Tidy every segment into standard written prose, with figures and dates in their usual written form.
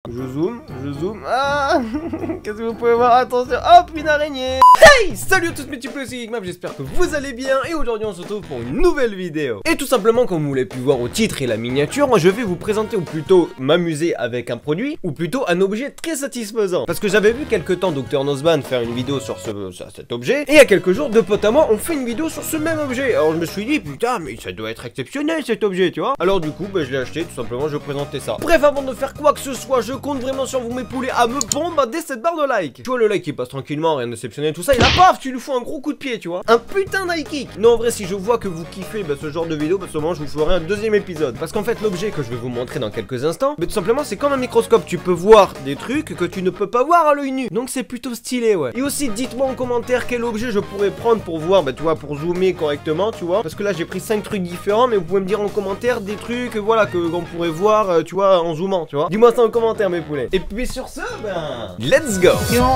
je zoome. Ah, qu'est-ce que vous pouvez voir? Attention, hop, une araignée. Hey, salut à tous mes petits poules, c'est Geekmap, j'espère que vous allez bien. Et aujourd'hui on se retrouve pour une nouvelle vidéo. Et tout simplement, comme vous l'avez pu voir au titre et la miniature, je vais vous présenter, ou plutôt m'amuser avec un produit, ou plutôt un objet très satisfaisant. Parce que j'avais vu quelques temps Dr Nozman faire une vidéo sur cet objet, et il y a quelques jours, deux potes à moi ont fait une vidéo sur ce même objet. Alors je me suis dit, putain, mais ça doit être exceptionnel cet objet, tu vois. Alors du coup, je l'ai acheté, tout simplement, je vais présenter ça. Bref, avant de faire quoi que ce soit, je compte vraiment sur vous mes poulets à me bombarder cette barre de like. Tu vois le like qui passe tranquillement, rien d'exceptionnel, tout ça, et là, paf, tu lui fous un gros coup de pied, tu vois. Un putain d'high kick. Non, en vrai, si je vois que vous kiffez ce genre de vidéo, seulement je vous ferai un deuxième épisode. Parce qu'en fait, l'objet que je vais vous montrer dans quelques instants, tout simplement, c'est comme un microscope. Tu peux voir des trucs que tu ne peux pas voir à l'œil nu. Donc c'est plutôt stylé, ouais. Et aussi, dites-moi en commentaire quel objet je pourrais prendre pour voir, tu vois, pour zoomer correctement, tu vois. Parce que là, j'ai pris 5 trucs différents, mais vous pouvez me dire en commentaire des trucs, voilà, qu'on pourrait voir, tu vois, en zoomant, tu vois. Dis-moi ça en commentaire, mes poulets. Et puis sur ce, let's go.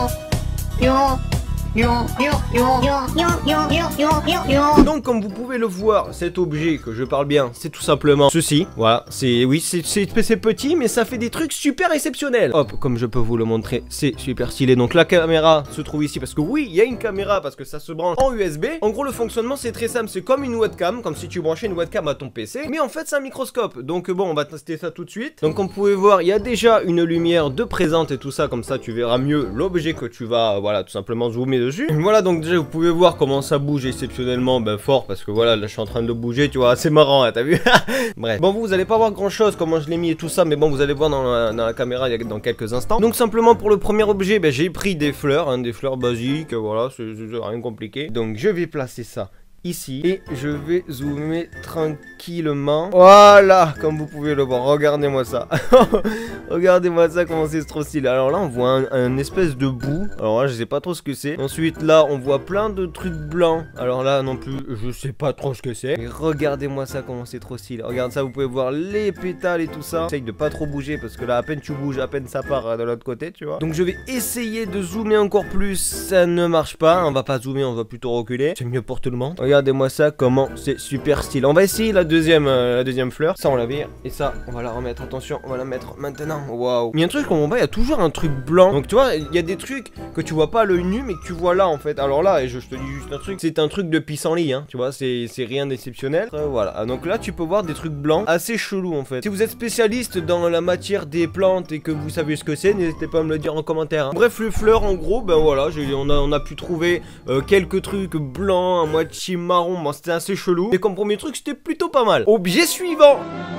Donc comme vous pouvez le voir, cet objet que je parle bien, c'est tout simplement ceci. Voilà, c'est petit, mais ça fait des trucs super exceptionnels. Hop, comme je peux vous le montrer, c'est super stylé. Donc la caméra se trouve ici parce que oui, il y a une caméra parce que ça se branche en USB. En gros, le fonctionnement c'est très simple, c'est comme une webcam, comme si tu branchais une webcam à ton PC, mais en fait c'est un microscope. Donc bon, on va tester ça tout de suite. Donc comme vous pouvez voir, il y a déjà une lumière de présente et tout ça, comme ça tu verras mieux l'objet que tu vas, voilà, tout simplement zoomer dessus. Voilà, donc déjà vous pouvez voir comment ça bouge exceptionnellement fort, parce que voilà, là je suis en train de bouger, tu vois, c'est marrant, hein, t'as vu. Bref, bon, vous allez pas voir grand chose comment je l'ai mis et tout ça, mais bon, vous allez voir dans la caméra dans quelques instants. Donc simplement pour le premier objet, j'ai pris des fleurs, hein, des fleurs basiques, voilà, c'est rien compliqué. Donc je vais placer ça ici et je vais zoomer tranquillement. Voilà, comme vous pouvez le voir, regardez-moi ça. Regardez-moi ça, comment c'est trop stylé. Alors là on voit un espèce de bout. Alors là je sais pas trop ce que c'est. Ensuite là on voit plein de trucs blancs. Alors là non plus je sais pas trop ce que c'est. Mais regardez-moi ça, comment c'est trop stylé. Regarde ça, vous pouvez voir les pétales et tout ça. Essaye de pas trop bouger parce que là à peine tu bouges, à peine ça part de l'autre côté, tu vois. Donc je vais essayer de zoomer encore plus. Ça ne marche pas, on va pas zoomer, on va plutôt reculer. C'est mieux pour tout le monde. Regardez-moi ça, comment c'est super stylé. On va essayer la deuxième fleur. Ça on la vire. Et ça on va la remettre, attention, on va la mettre maintenant. Waouh. Il y a un truc qu'on voit, il y a toujours un truc blanc. Donc tu vois, il y a des trucs que tu vois pas à l'œil nu mais que tu vois là en fait. Alors là, et je te dis juste un truc, c'est un truc de pissenlit, hein. Tu vois, c'est rien d'exceptionnel. Voilà, donc là tu peux voir des trucs blancs assez chelous en fait. Si vous êtes spécialiste dans la matière des plantes et que vous savez ce que c'est, n'hésitez pas à me le dire en commentaire, hein. Bref, les fleurs en gros, voilà, on a pu trouver quelques trucs blancs, à moitié marron. Bon, c'était assez chelou, mais comme premier truc, c'était plutôt pas mal. Objet suivant.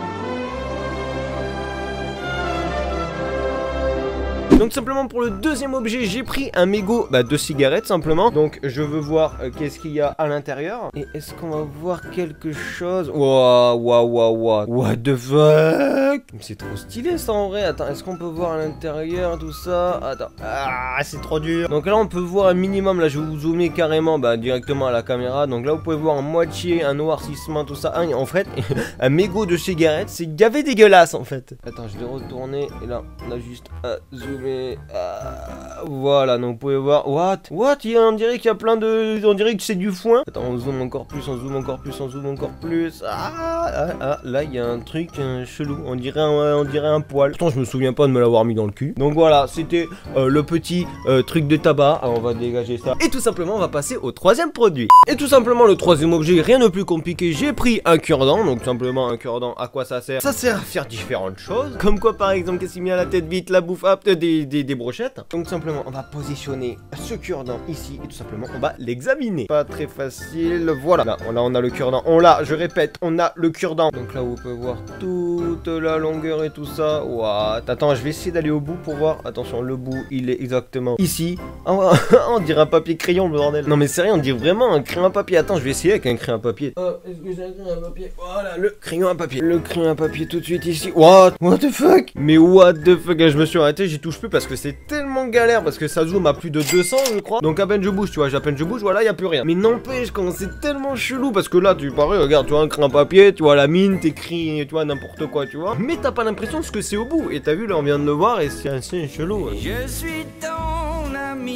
Donc simplement pour le deuxième objet, j'ai pris un mégot de cigarettes simplement. Donc je veux voir qu'est-ce qu'il y a à l'intérieur. Et est-ce qu'on va voir quelque chose? Waouh, what the fuck? C'est trop stylé ça en vrai. Attends, est-ce qu'on peut voir à l'intérieur tout ça? Attends, ah c'est trop dur. Donc là on peut voir un minimum, là je vais vous zoomer carrément directement à la caméra. Donc là vous pouvez voir en moitié un noircissement tout ça. En fait, un mégot de cigarettes, c'est gavé dégueulasse en fait. Attends, je vais retourner et là on a juste à zoomer. Voilà, donc vous pouvez voir. What, on dirait qu'il y a plein de... On dirait que c'est du foin. Attends, on zoome encore plus, on zoome encore plus, on zoome encore plus. Là il y a un truc chelou. On dirait un poil. Pourtant je me souviens pas de me l'avoir mis dans le cul. Donc voilà, c'était le petit truc de tabac. Alors, on va dégager ça. Et tout simplement on va passer au troisième produit. Et tout simplement le troisième objet, rien de plus compliqué. J'ai pris un cure-dent. Donc simplement un cure-dent, à quoi ça sert? Ça sert à faire différentes choses. Comme quoi par exemple, qu'est-ce qu'il met à la tête vite, la bouffe, hop, des brochettes. Donc simplement on va positionner ce cure-dent ici et tout simplement on va l'examiner. Pas très facile. Voilà, là on a le cure-dent. Je répète, on a le cure-dent. Donc là vous pouvez voir toute la longueur et tout ça. What? Attends, je vais essayer d'aller au bout pour voir. Attention, le bout il est exactement ici. On dirait un papier crayon, le bordel. Non mais c'est rien, on dirait vraiment un crayon à papier. Attends, je vais essayer avec un crayon à papier. Est-ce que j'ai un crayon à papier? Voilà, le crayon à papier. Le crayon à papier tout de suite ici. What the fuck? Mais what the fuck? Je me suis arrêté, j'y touche plus parce que c'est tellement galère, parce que ça zoome à plus de 200 je crois. Donc à peine je bouge, tu vois, à peine je bouge, voilà, y a plus rien. Mais n'empêche, quand c'est tellement chelou, parce que là tu parais, regarde, tu vois un crayon papier, tu vois la mine, t'écris, tu vois n'importe quoi, tu vois. Mais t'as pas l'impression de ce que c'est au bout. Et t'as vu là, on vient de le voir et c'est assez chelou. Je suis ton ami.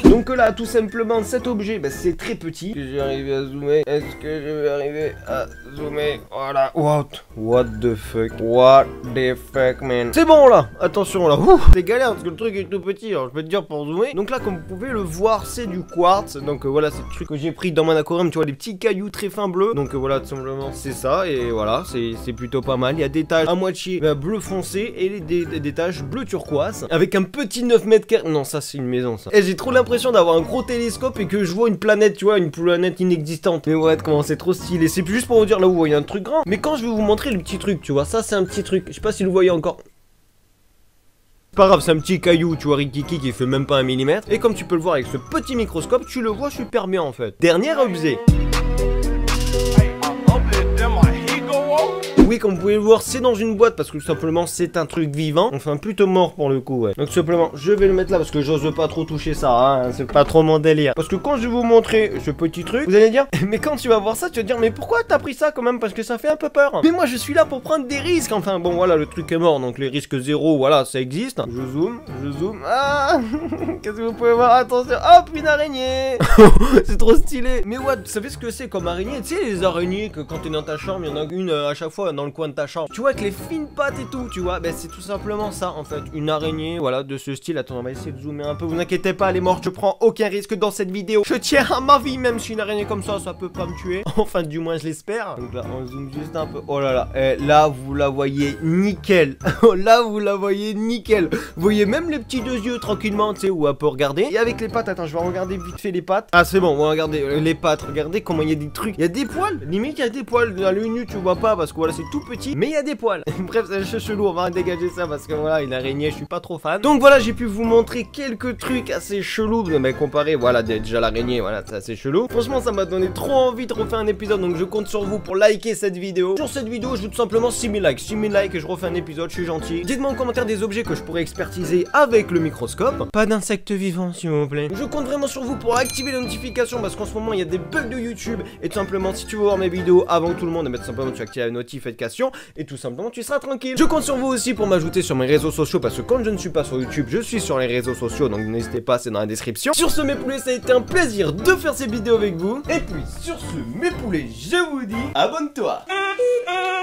Donc là, tout simplement, cet objet, bah, c'est très petit. Est-ce que je vais arriver à zoomer? Est-ce que je vais arriver à zoomer? Voilà. What the fuck? What the fuck, man? C'est bon, là. Attention, là. C'est galère, parce que le truc est tout petit. Alors, je peux te dire pour zoomer. Donc là, comme vous pouvez le voir, c'est du quartz. Donc voilà, c'est le truc que j'ai pris dans mon aquarium. Tu vois, des petits cailloux très fins bleus. Donc voilà, tout simplement, c'est ça. Et voilà, c'est plutôt pas mal. Il y a des taches à moitié bleu foncé et des taches bleu turquoise. Avec un petit 9 mètres carrés. Non, ça, c'est une maison, ça. Et j'ai trop l'impression d'avoir un gros télescope et que je vois une planète, tu vois, une planète inexistante. Mais ouais, comment c'est trop stylé. C'est juste pour vous dire là où vous voyez un truc grand. Mais quand je vais vous montrer le petit truc, tu vois, ça, c'est un petit truc. Je sais pas si vous le voyez encore. Pas grave, c'est un petit caillou, tu vois, rikiki qui fait même pas 1 mm. Et comme tu peux le voir avec ce petit microscope, tu le vois super bien en fait. Dernier objet. Oui, comme vous pouvez le voir, c'est dans une boîte parce que tout simplement c'est un truc vivant. Enfin, plutôt mort pour le coup, ouais. Donc, tout simplement, je vais le mettre là parce que j'ose pas trop toucher ça, hein. C'est pas trop mon délire. Parce que quand je vais vous montrer ce petit truc, vous allez dire, mais quand tu vas voir ça, tu vas dire, mais pourquoi t'as pris ça quand même? Parce que ça fait un peu peur. Mais moi, je suis là pour prendre des risques. Enfin, bon, voilà, le truc est mort. Donc, les risques zéro, voilà, ça existe. Je zoome. Ah, qu'est-ce que vous pouvez voir? Attention, hop, une araignée. C'est trop stylé. Mais ouais, vous savez ce que c'est comme araignée? Tu sais, les araignées que quand t'es dans ta chambre, il y en a une à chaque fois dans le coin de ta chambre. Tu vois, avec les fines pattes et tout, tu vois, ben c'est tout simplement ça en fait. Une araignée, voilà, de ce style. Attends, on va essayer de zoomer un peu. Vous inquiétez pas, elle est morte. Je prends aucun risque dans cette vidéo. Je tiens à ma vie, même si une araignée comme ça peut pas me tuer. Enfin, du moins, je l'espère. Donc là, on zoome juste un peu. Oh là là, là, vous la voyez nickel. Là, vous la voyez nickel. Vous voyez même les petits deux yeux tranquillement, tu sais, où elle peut regarder. Et avec les pattes, attends, je vais regarder vite fait les pattes. Ah, c'est bon, on va regarder les pattes. Regardez comment il y a des trucs. Il y a des poils. Limite, il y a des poils. Dans l'œil nu, tu vois pas parce que voilà, c'est tout petit. Mais il y a des poils. Bref, c'est chelou. On va dégager ça parce que voilà, une araignée, je suis pas trop fan. Donc voilà, j'ai pu vous montrer quelques trucs assez chelous. Mais comparé, voilà, déjà l'araignée, voilà, c'est assez chelou. Franchement, ça m'a donné trop envie de refaire un épisode. Donc je compte sur vous pour liker cette vidéo. Sur cette vidéo, je veux tout simplement 6000 likes. 6000 likes et je refais un épisode. Je suis gentil. Dites-moi en commentaire des objets que je pourrais expertiser avec le microscope. Pas d'insectes vivants, s'il vous plaît. Je compte vraiment sur vous pour activer les notifications parce qu'en ce moment, il y a des bugs de YouTube. Et tout simplement, si tu veux voir mes vidéos avant tout le monde, tout simplement, tu actives la notification et tout simplement, tu seras tranquille. Je compte sur vous aussi pour m'ajouter sur mes réseaux sociaux parce que quand je ne suis pas sur YouTube, je suis sur les réseaux sociaux. Donc n'hésitez pas, c'est dans la description. Sur ce, mes poulets, ça a été un plaisir de faire ces vidéos avec vous. Et puis, sur ce, mes poulets, je vous dis, abonne-toi.